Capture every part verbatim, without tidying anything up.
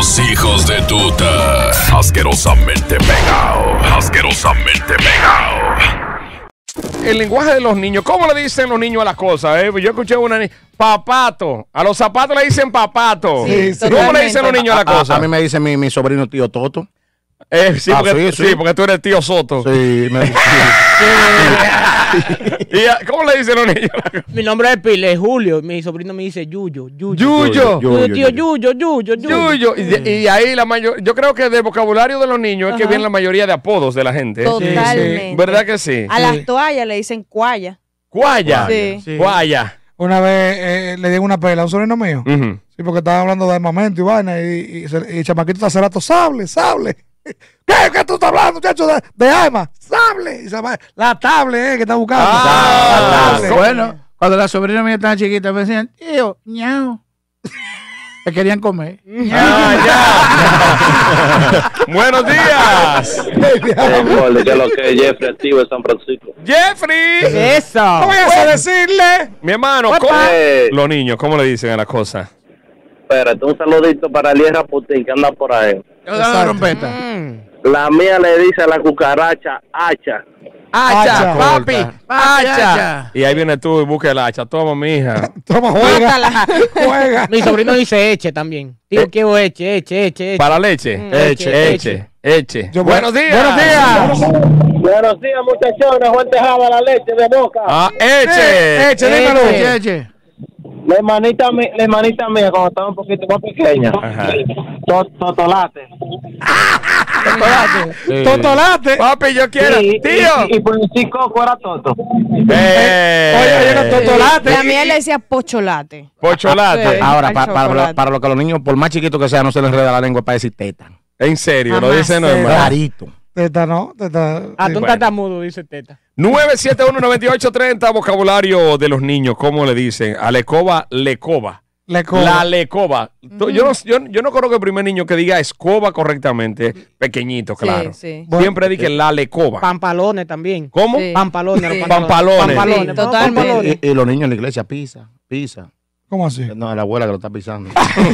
Los hijos de tuta. Asquerosamente pegado. Asquerosamente pegado. El lenguaje de los niños, ¿cómo le dicen los niños a las cosas? Eh? Yo escuché una niña, papato. A los zapatos le dicen papato. Sí, ¿Cómo totalmente. le dicen los niños a las cosas? A, a mí me dice mi, mi sobrino tío Toto. Eh, sí, Ah, porque, sí, sí. sí, porque tú eres tío Soto. Sí, me, sí. ¿Y a- cómo le dicen los niños? Mi nombre es Pile, Julio. Mi sobrino me dice Yuyo. Yuyo. Yuyo. Yuyo, tío, Yuyo, Yuyo, Yuyo. Yuyo. Y, de- y ahí la mayor, yo creo que del vocabulario de los niños es que Ajá. viene la mayoría de apodos de la gente. Totalmente. ¿Verdad que sí? A las toallas le dicen cuaya. Guaya. Sí. Sí. Guaya. Una vez eh, le di una pela a un sobrino mío. Ujú. Sí, porque estaba hablando de armamento y vaina. Y, y, y, y el chamaquito está hace rato, sable, sable. ¿Qué? ¿Qué tú estás hablando, muchacho? De, de armas. Sable. Y se va- la tablet, eh, que está buscando. Ah, la tablet. Bueno, cuando las sobrinas mías estaban chiquitas me decían, tío, ñao. Se querían comer. Ah, ya. Buenos días. ¿Qué es lo que es Jeffrey activo de San Francisco? Jeffrey. Eso. ¿Cómo voy a decirle? Mi hermano, Papá. ¿cómo? Eh, Los niños, ¿cómo le dicen a las cosas? Espérate, un saludito para Eliera Putin que anda por ahí. Yo daba la trompeta. La mía le dice a la cucaracha hacha. Hacha, Hacha. papi, Papi, hacha. hacha. Y ahí viene tú y busca el hacha. Toma, mija. Toma, juega. Bótala. Juega. Mi sobrino dice eche también. Tío, Eh. quiero eche, eche, eche, eche. Para leche. Mm, Eche, eche, eche, eche. Yo- Buenos días. Buenos días. Buenos días, muchachones. Juan Tejada, la leche de boca. Ah, Eh, eche. Eche, dímelo. Eche, eche. La hermanita, mi- la hermanita mía, cuando estaba un poquito más pequeña. Ajá. To- Totolate. Sí. Totolate. Papi, yo quiero. Sí, Tío. Y, y por el chico era Toto. Eh. Oye, oye, no, totolate. La mía le decía pocholate. Pocholate. Sí. Ahora, Al pa- para, chocolate. para lo que los niños, por más chiquitos que sean, no se les enreda la lengua para decir teta. En serio, lo Jamás. dice Sí. normal. Clarito. Teta, ¿no? Teta. Ah, sí. tú un Bueno. tatamudo, dice Teta. nueve siete uno, nueve ocho tres cero, vocabulario de los niños. ¿Cómo le dicen? A la escoba, lecoba. Le cojo. La lecoba. Tú- Yo, no, yo, yo no conozco el primer niño que diga escoba correctamente, pequeñito, claro. Sí, sí. Siempre dije la lecoba. Pampalones también. ¿Cómo? Sí. Pampalones. Sí. los Pampalones. Pampalones. Sí, totalmente. pampalones. Y, y los niños en la iglesia, pisa, pisa. ¿Cómo así? No, es la abuela que lo está pisando.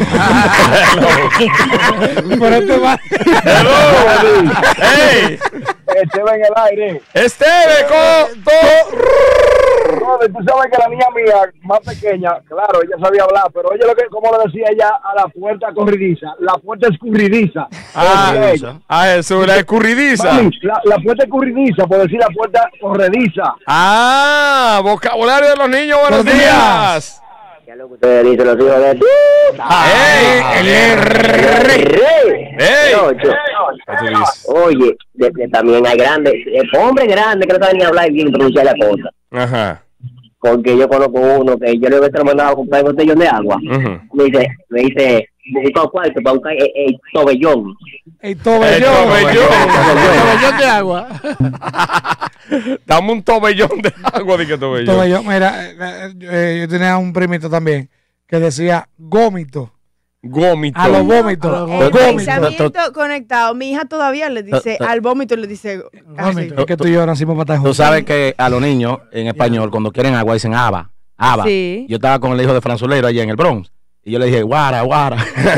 Pero este va. Hello. ¡Ey! Estaba en el aire. Esteve, co- to- No, tú sabes que la niña mía, más pequeña, claro, ella sabía hablar, pero oye lo que, como le decía ella a la puerta corridiza, la puerta escurridiza. Ah, Oye, a Jesús, la escurridiza. mami, la, la puerta escurridiza, por decir la puerta corrediza. Ah, vocabulario de los niños, buenos Buenos días. días. ¿Qué es lo que ustedes dicen los hijos de ¡Ey! El rey! ¡Ey! Ocho. ¿Qué tú dices? Oye, de- de- también hay grandes, eh, hombres grandes que no saben ni hablar bien y pronunciar la cosa. Ajá. Porque yo conozco uno que yo le he mandado a comprar un botellón de agua. Ujú. Me dice, me dice, necesito cuarto para buscar el, el tobellón. El El tobellón. tobellón. Pabellón de agua. Dame un tobellón de agua, di que tobellón. Tobellón. Mira, eh, eh, eh, yo tenía un primito también que decía gómito. Gómito. A los vómitos. El Gómito. pensamiento conectado. Mi hija todavía le dice, To- to- al vómito le dice así. Gómito. Es que tú y yo nacimos para estar Tú juntos. sabes que a los niños en español, cuando quieren agua, dicen aba, aba. Sí. Yo estaba con el hijo de Franzolero allá en el Bronx. Y yo le dije, guara, guara.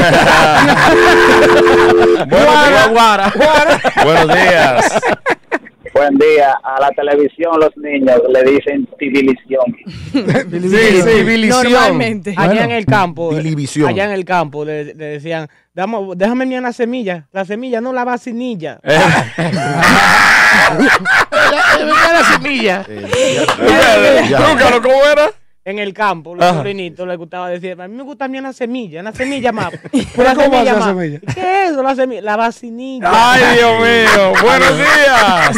Buenos días, guara. Buenos días. Buen día. A la televisión los niños le dicen tibilición. Sí, sí, Bilición. Normalmente. Allá Bueno, en el campo. Bilivisión. Allá en el campo le, le decían, "Dame- déjame mi una semilla. La semilla no la vacinilla. Eh, la semilla. Trúcalo, ¿cómo era? En el campo, los Ajá. sobrinitos les gustaba decir, a mí me gusta a mí una semilla, una semilla más. ¿Pero cómo hace la semilla? ¿Qué es eso, la semilla? La vacinilla. Ay, Dios mío. Buenos días.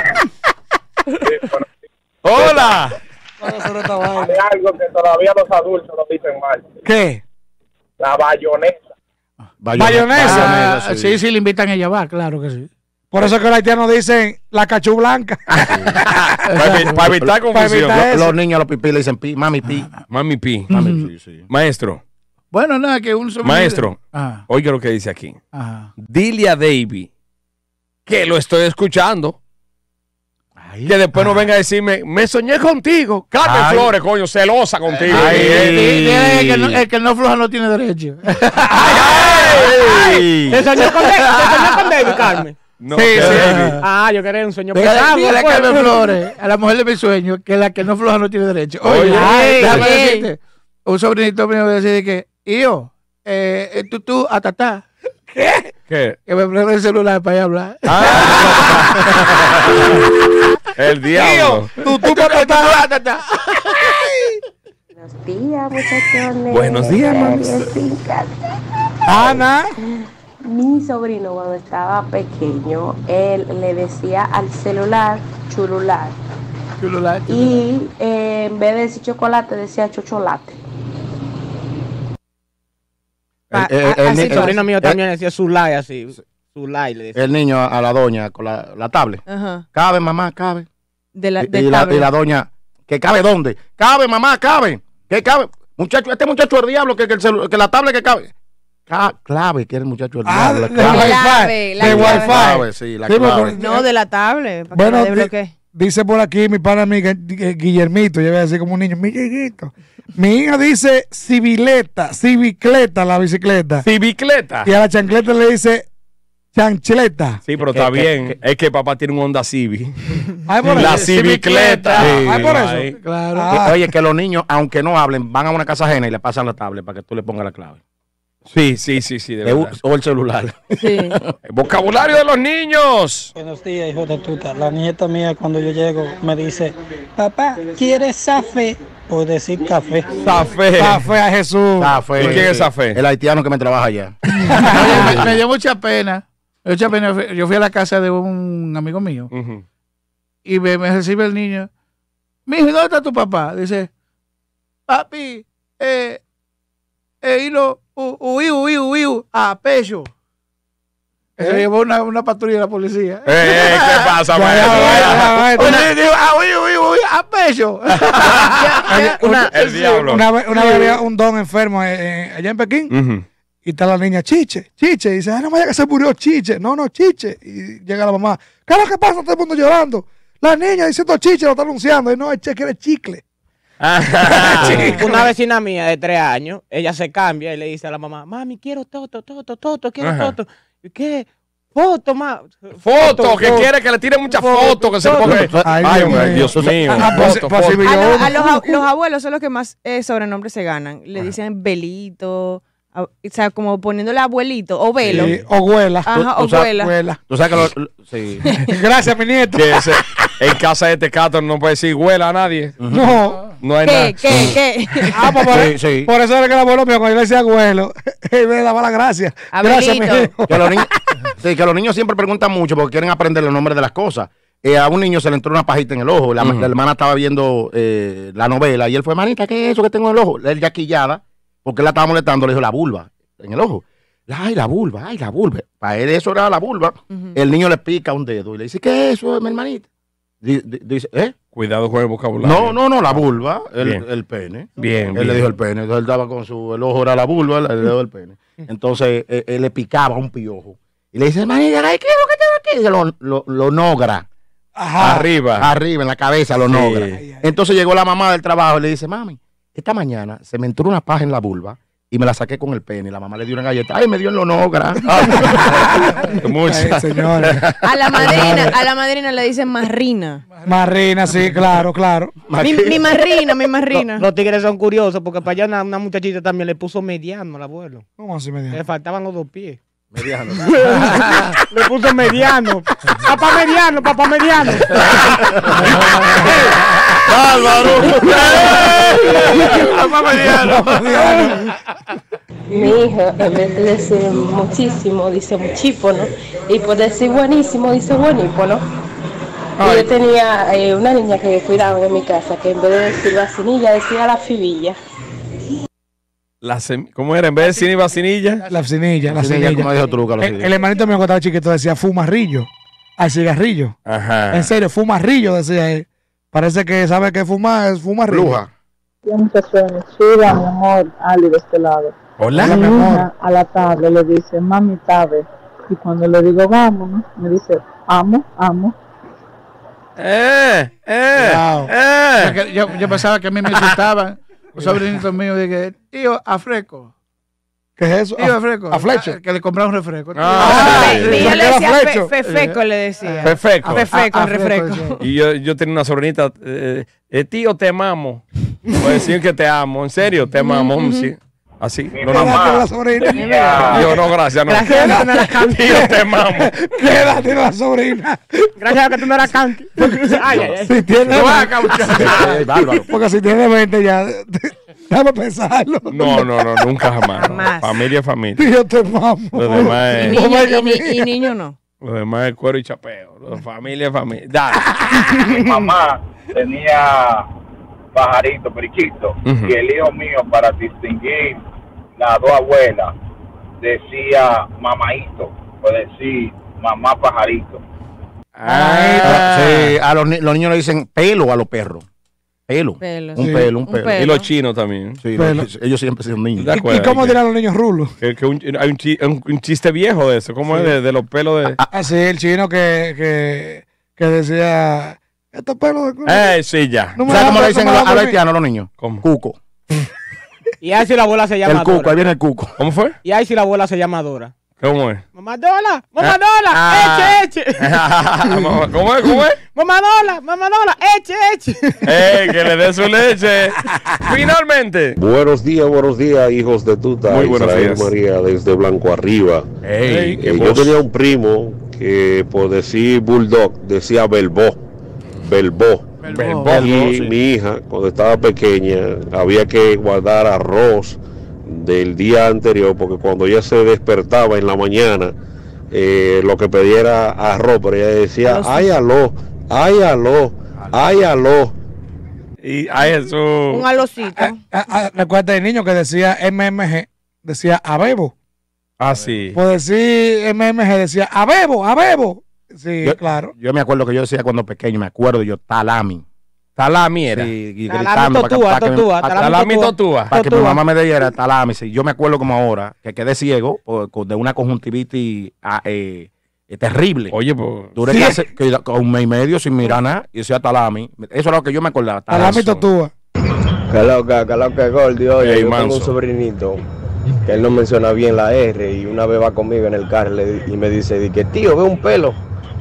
Hola. Hay algo que todavía los adultos lo dicen mal. ¿Qué? La bayonesa. Mayonesa. Ah, sí, sí, le invitan a ella va, claro que sí. Por eso que los haitianos dicen la cachú blanca. Para evi- para evitar confusión. evitar- Los, eso. los niños a los pipí le dicen pi, mami pi. Mami Pi. Mami, sí, sí. Maestro, Bueno, nada, que un sobrino- maestro, Ajá, oiga lo que dice aquí. ajá. Dile a Davey que lo estoy escuchando. Ay, Que después no ay. venga a decirme, me soñé contigo. Carmen Ay. Flores, coño, celosa contigo. Ay, Ay, sí, sí, el, que no, el que no floja no tiene derecho. ay, Ey. ¿Te soñó con David? ¿Te soñó con David, Carmen? No, Sí, que sí. David. Ah, yo quería un sueño Dígale, pesado. dígale a pues. Carmen Flores, a la mujer de mi sueño, que la que no floja no tiene derecho. Oye, Oye, ay, déjame ey. decirte, un sobrinito mío decía que, hijo, eh, eh, tú, tú, atatá, ¿Qué? que me prende el celular para ir a hablar. El diablo. Tú, tú, atatá, atatá. Buenos días, muchachones. Buenos días, mami. Jessica. Ana. Mi sobrino, cuando estaba pequeño, él le decía al celular chulular. Chulula, chulula. Y eh, en vez de decir chocolate, decía chocholate. Ah, El- el- ah, el así ni- El pasa. sobrino mío también decía Zulay así. Zulay le decía. El niño a la doña con la, la tablet. Ajá. Cabe, mamá, cabe. De la, Y, de y la, tablet. y la doña, ¿que cabe dónde? Cabe, mamá, cabe. ¿Qué cabe? Muchacho, este muchacho es el diablo, que, que, el celu- que la tablet que cabe. Ca- clave, que era el muchacho del Ah, diablo. de la clave. clave, la de clave. Wi-Fi. Clave, sí, la Sí, clave. porque- No, de la tablet. Para Bueno, que la di- desbloquee. dice por aquí mi pana amiga eh, Guillermito, yo voy a decir como un niño, mi Guillermito. Mi hija dice civileta, civicleta la bicicleta. Civicleta. Y a la chancleta le dice chancleta. Sí, pero ¿Qué- está qué- bien. Es que papá tiene un Honda Civic. Ay, por La eso. civicleta. Sí. Ay, por eso. Ay. Claro. Ah. Que- Oye, que los niños, aunque no hablen, van a una casa ajena y le pasan la tablet para que tú le pongas la clave. Sí, sí, sí, sí, de Eh, verdad. O el celular. Sí. El vocabulario de los niños. Buenos días, hijo de tuta. La nieta mía cuando yo llego me dice, papá, ¿quieres café? O decir café. Zafé. Café a Jesús. Ah, fue ¿Y quién es esa fe? El haitiano que me trabaja allá. Oye, me, me dio mucha pena. Me dio mucha pena. Fui- Yo fui a la casa de un amigo mío Ujú. y me, me recibe el niño. Mijo, ¿dónde está tu papá? Dice, papi, eh, eh, hilo, huí, huí, huí, a pecho. Se llevó una, una patrulla de la policía. Eh, eh, ¿qué pasa, Ya, ya, maestro? ya, ya, ya. Oye, digo, ah, huí, huí, huí, a pecho. Una, El diablo. una vez una vez había un don enfermo eh, eh, allá en Pekín Ujú. y está la niña Chiche, Chiche, y dice, ah, no vaya que se murió Chiche, no, no, Chiche. Y llega la mamá, ¿qué es lo que pasa? Todo el mundo llorando. La niña diciendo Chiche, lo está anunciando, y no, es que eres chicle. Una vecina mía de tres años, ella se cambia y le dice a la mamá, mami, quiero toto, toto, toto, quiero Ajá. toto. ¿Y qué? Foto, ma. Foto, que quiere que le tire muchas fotos, que se Foto. ponga. Ay, Ay, Dios hombre, mío. Dios mío. Ah, pues, Foto, pues, foto. sí, A, yo- lo- a los, a- los abuelos son los que más eh, sobrenombres se ganan. Le dicen velito, a- o sea, como poniéndole abuelito o velo. Sí, Oguela. Ajá, Tú- tú sabes- abuela. Oguela. Tú sabes que lo, lo- sí. Gracias, mi nieto. Que ese- en casa de Tecato no puede decir huela a nadie. No. No hay nada. ¿Qué? ¿Qué? ¿Qué? Ah, pues, por, Sí, sí. por eso era que el abuelo mío, cuando yo le decía abuelo, él me daba las gracias. Gracias, mi Abuelito. hijo. Que los niños, sí, que los niños siempre preguntan mucho porque quieren aprender los nombres de las cosas. Eh, a un niño se le entró una pajita en el ojo. La, la hermana estaba viendo eh, la novela y él fue, manita, ¿qué es eso que tengo en el ojo? Él ya quillada, porque él la estaba molestando, le dijo la vulva en el ojo. Ay, la vulva, ay, la vulva. Para él eso era la vulva. El niño le pica un dedo y le dice, ¿qué es eso, mi hermanita? Di- di- Dice, ¿eh? Cuidado con el vocabulario. No, no, no, la vulva, el, Bien. el pene. Bien, Él bien. le dijo el pene. Entonces él estaba con su, el ojo era la vulva, el dedo del pene. Entonces eh, él le picaba un piojo. Y le dice, manita, ¿qué es lo que tengo aquí? Y lo, lo, lo nogra. Ajá. Arriba. Arriba, en la cabeza, lo Sí. nogra. Ay, ay. Entonces llegó la mamá del trabajo y le dice, mami, esta mañana se me entró una paja en la vulva y me la saqué con el pene. Y la mamá le dio una galleta. Ay, me dio en lo nogra. Mucho. Ay, señores. A la madrina, a la madrina le dicen marrina. Marrina, sí, claro, claro. Mi, mi marrina, mi marrina. Los tigres son curiosos porque para allá una, una muchachita también le puso mediano al abuelo. ¿Cómo así me Le dijo? faltaban los dos pies. Mediano. Le puso mediano. Papá mediano, papá mediano. Mi hijo, en vez de decir muchísimo, dice muchífono. Y por decir buenísimo, dice buenífono. Y yo tenía eh, una niña que cuidaba en mi casa, que en vez de decir vacinilla, decía la fibilla. La sem- ¿Cómo era? En vez de cine y vacinilla. La cinilla, la Sí, ya como cinilla. dijo Truca, los El, días. el hermanito mío cuando estaba chiquito decía fumarrillo al cigarrillo. Ajá. En serio, fumarrillo decía él. Parece que sabe que fumar es fumarrillo. Bruja. Muchachones, Chula, mi amor, Ali de este lado. Hola. Hola, mi amor. A la tarde le dice, mami, tabe. Y cuando le digo, vámonos, me dice, amo, amo. Eh, eh, Wow. eh. Porque Yo, yo pensaba que a mí me insultaban. Los sobrinitos míos, dije, tío, afreco. ¿Qué es eso? Sí, refresco. A Flecho. Ah, que le compraron refresco. Ah, Ah, sí. mi hija le Era decía Flecho. fe- fefeco, le decía. Fefeco. Fefeco, Ah, el refresco. refresco, Y yo, yo tenía una sobrinita, eh, eh, tío, te mamo. Voy a decir que te amo, en serio, te amo. Sí. Así. Mi No, no, mamá la sobrina. tenía- yo no, gracias, no. Gracias a que tú no eras canti. Tío, te mamo. Quédate la sobrina. Gracias a que tú no eras canti. Ay, ay, ay. Si tiene, No vas a cauchar. Eh, bárbaro. porque si tiene veinte ya, déjame pensarlo. No, no, no, nunca jamás. no. Jamás. Familia es familia. Tío, te mamo. Lo demás Y es, niño, Oiga, y, ni- mi- y niño no. lo demás es cuero y chapeo. Lo de familia es familia. Dale. mi mamá tenía pajarito, periquito, Ujú. y el hijo mío, para distinguir las dos abuelas, decía mamaito, o decir mamá pajarito. Ah, Sí, a los, ni- los niños le dicen pelo a los perros. Pelo. Pelo, Un sí. pelo, un Un pelo. pelo. Y los chinos también. Sí, Pelo. los- ellos siempre son niños. ¿Te ¿Y, y acuerdas? cómo Que- dirán los niños rulos? Que, que un- hay un, chi- un- un chiste viejo de eso. ¿Cómo es de, de los pelos de.? Así, el chino que, que, que decía, estos pelos de culo. Eh, sí, ya. No me ¿Sabes cómo da- le dicen no a me los da a los por mí. haitianos los niños? ¿Cómo? Cuco. Y ahí si la abuela se llama El cuco, Dora. ahí viene el cuco. ¿Cómo fue? Y ahí si la abuela se llama Dora. ¿Cómo es? Mamá Dola, mamá Dola, Ah. eche, eche. ¿Cómo es? ¿Cómo es? Mamá Dola, mamá Dola, eche, eche. ¡Eh, que le dé su leche! Finalmente. Buenos días, buenos días, hijos de tuta. Muy buenos Israel días. María desde Blanco Arriba. Ey, Eh, qué yo voz. tenía un primo que por decir bulldog decía belbó, belbó. Belbó, Y sí. mi hija, cuando estaba pequeña, había que guardar arroz del día anterior, porque cuando ella se despertaba en la mañana, eh, lo que pedía era arroz, pero ella decía, Arroz. ay, aló, ay, aló, ay, aló. Y ay, eso. Un alocito. Ah, ah, ah, recuerda el niño que decía M M G, decía Abebo. Ah, sí. Por decir M M G decía Abebo, Abebo. Sí, Yo- claro. Yo me acuerdo que yo decía cuando pequeño, me acuerdo yo, talami. Talami era. Sí, y Talami gritando para que, totúa, para que mi- totúa, para- talami Talami totúa. totúa. para que mi Totúa. mamá me diera talami. Sí, yo me acuerdo como ahora que quedé ciego por- con- de una conjuntivitis ah, eh, eh, terrible. Oye, pues. Duré Sí. casi- que- con un mes y medio sin mirar nada y decía talami. Eso era lo que yo me acordaba. Talami eso. Totúa. Que loca, que loca, Gordy. Oye, Ey, yo tengo manso. un sobrinito que él no menciona bien la R y una vez va conmigo en el carro le- y me dice, di que tío, ve un pelo.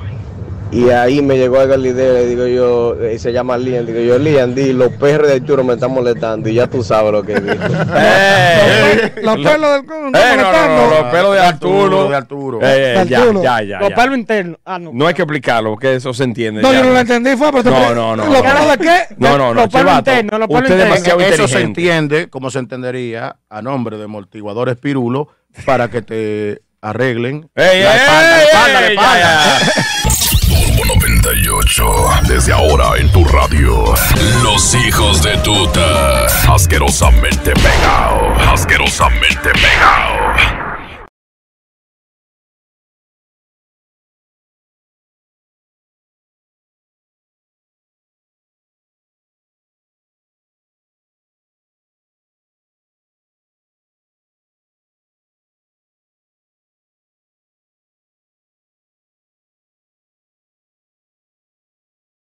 Y ahí me llegó la idea, le digo yo, eh, se llama Lian, digo yo, Lian, di, los perros de Arturo me están molestando y ya tú sabes lo que dijo. ¡Eh! Los pelos del culo, Eh, no, no, no, los pelos de Arturo. De Arturo. Eh, eh, De ya, Arturo. ya, ya, Los ya. pelos internos. Ah, no. No hay que explicarlo, porque eso se entiende. No, ya. yo no lo entendí, fue, pero te No, pre- no, no, ¿Los no. pelos de qué? No, no, no, Los pelos chivato. internos, los pelos Usted es internos. demasiado Eso se inteligente. entiende como se entendería a nombre de amortiguadores Pirulo para que te arreglen ¡Ey, la ey, espalda, la ey, espalda, la ey, espalda. ya, ya. Turbo noventa y ocho, desde ahora en tu radio. Los hijos de tuta. Asquerosamente pegado. Asquerosamente pegado.